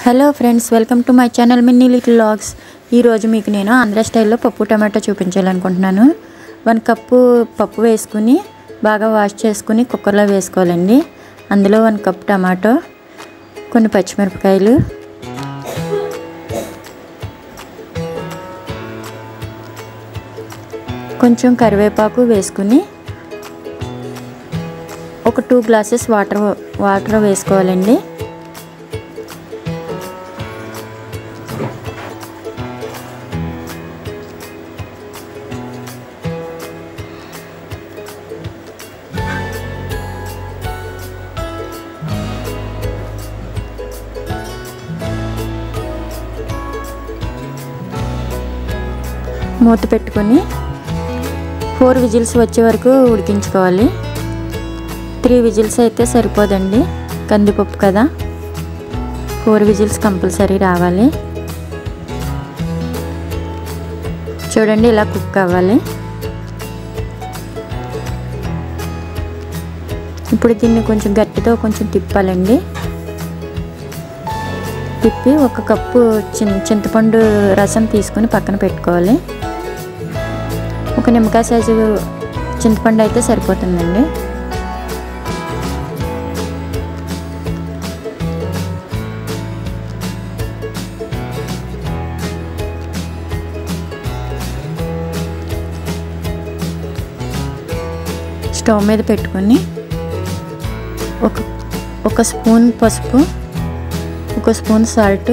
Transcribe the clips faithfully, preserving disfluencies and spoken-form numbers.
Hello friends, welcome to my channel Minnie Little Vlogs. ఈరోజు మీకు నేను ఆంధ్ర స్టైల్లో పప్పు టమాటో చూపించాలనుకుంటున్నాను. వన్ కప్పు పప్పు వేసుకుని బాగా వాష్ చేసుకుని కుక్కర్లో వేసుకోవాలండి. అందులో వన్ కప్ టమాటో, కొన్ని పచ్చిమిరపకాయలు, కొంచెం కరివేపాకు వేసుకుని ఒక టూ గ్లాసెస్ వాటర్ వాటర్ వేసుకోవాలండి. మూత పెట్టుకొని ఫోర్ విజిల్స్ వచ్చే వరకు ఉడికించుకోవాలి. త్రీ విజిల్స్ అయితే సరిపోదండి, కందిపప్పు కదా. ఫోర్ విజిల్స్ కంపల్సరీ రావాలి. చూడండి, ఇలా కుక్ అవ్వాలి. ఇప్పుడు దీన్ని కొంచెం గట్టితో కొంచెం తిప్పాలండి. తిప్పి ఒక కప్పు చింత చింతపండు రసం తీసుకుని పక్కన పెట్టుకోవాలి. ఒక నిమ్మకాయ సైజు చింతపండు అయితే సరిపోతుందండి. స్టవ్ మీద పెట్టుకొని ఒక ఒక స్పూన్ పసుపు, ఒక స్పూన్ సాల్ట్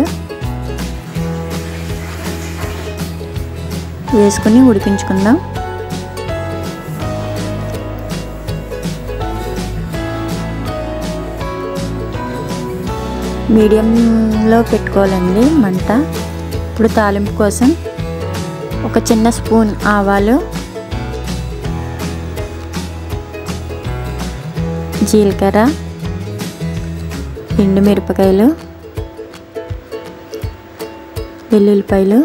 వేసుకుని ఉడికించుకుందాం. మీడియంలో పెట్టుకోవాలండి మంట. ఇప్పుడు తాలింపు కోసం ఒక చిన్న స్పూన్ ఆవాలు, జీలకర్ర, ఎండు మిరపకాయలు, వెల్లుల్లిపాయలు,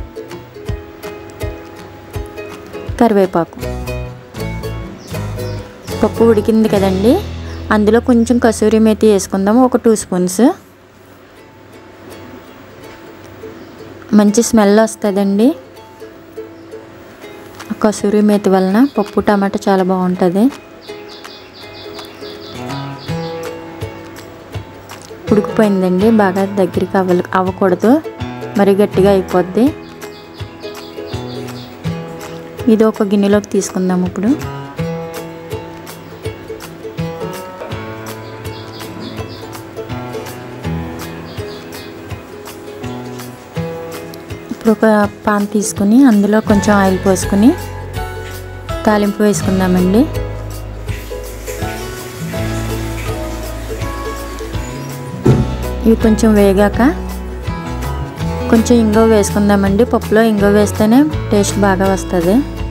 కరివేపాకు. పప్పు ఉడికింది కదండి, అందులో కొంచెం కసూరి మేతి వేసుకుందాము, ఒక టూ స్పూన్స్. మంచి స్మెల్ వస్తుందండి కసూరి మేతి వలన. పప్పు టమాటా చాలా బాగుంటుంది. ఉడికిపోయిందండి, బాగా దగ్గరికి అవ్వ అవ్వకూడదు, మరి గట్టిగా అయిపోద్ది. ఇది ఒక గిన్నెలోకి తీసుకుందాం. ఇప్పుడు ఇప్పుడు ఒక పాన్ తీసుకుని అందులో కొంచెం ఆయిల్ పోసుకుని తాలింపు వేసుకుందామండి. ఇవి కొంచెం వేగాక కొంచెం ఇంగువ వేసుకుందామండి. పప్పులో ఇంగువ వేస్తేనే టేస్ట్ బాగా వస్తుంది.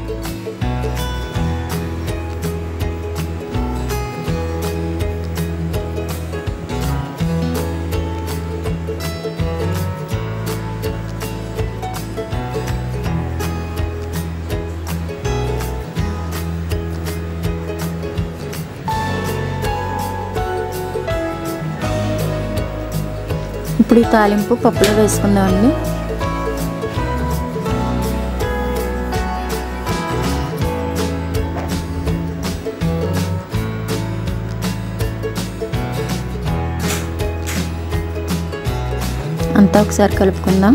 ఇప్పుడు ఈ తాలింపు పప్పులో వేసుకుందామండి. అంతా ఒకసారి కలుపుకుందాం.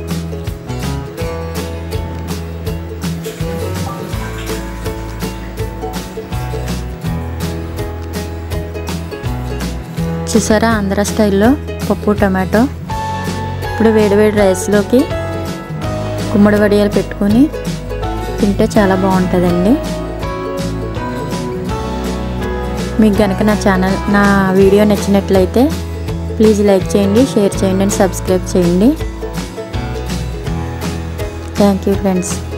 చూసారా, ఆంధ్ర స్టైల్లో పప్పు టమాటో. ఇప్పుడు వేడివేడి రైస్లోకి గుమ్మడి వడియాలు పెట్టుకొని తింటే చాలా బాగుంటుందండి. మీకు కనుక నా ఛానల్ నా వీడియో నచ్చినట్లయితే ప్లీజ్ లైక్ చేయండి, షేర్ చేయండి అండ్ సబ్స్క్రైబ్ చేయండి. Thank you friends.